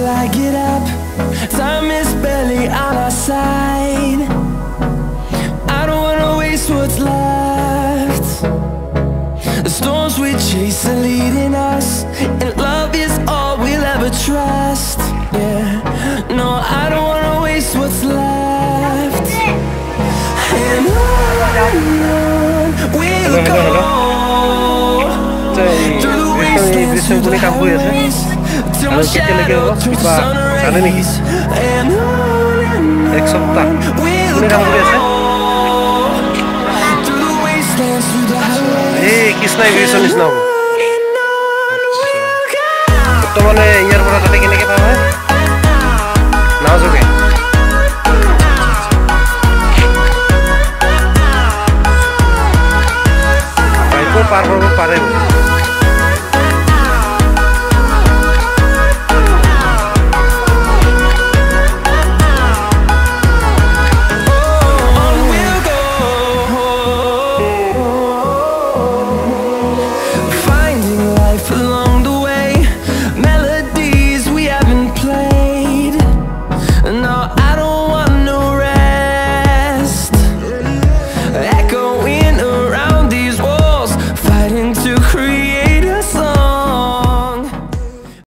I get up. Time is barely on our side. I don't wanna waste what's left. The storms we chase are leading us, and love is all we'll ever trust. Yeah, no, I don't wanna waste what's left. And on we'll go through the wastelands, through the highways, till my shadow turns to sun rays. And on we'll go through the wastelands, through the highways. तो मैंने यार बड़ा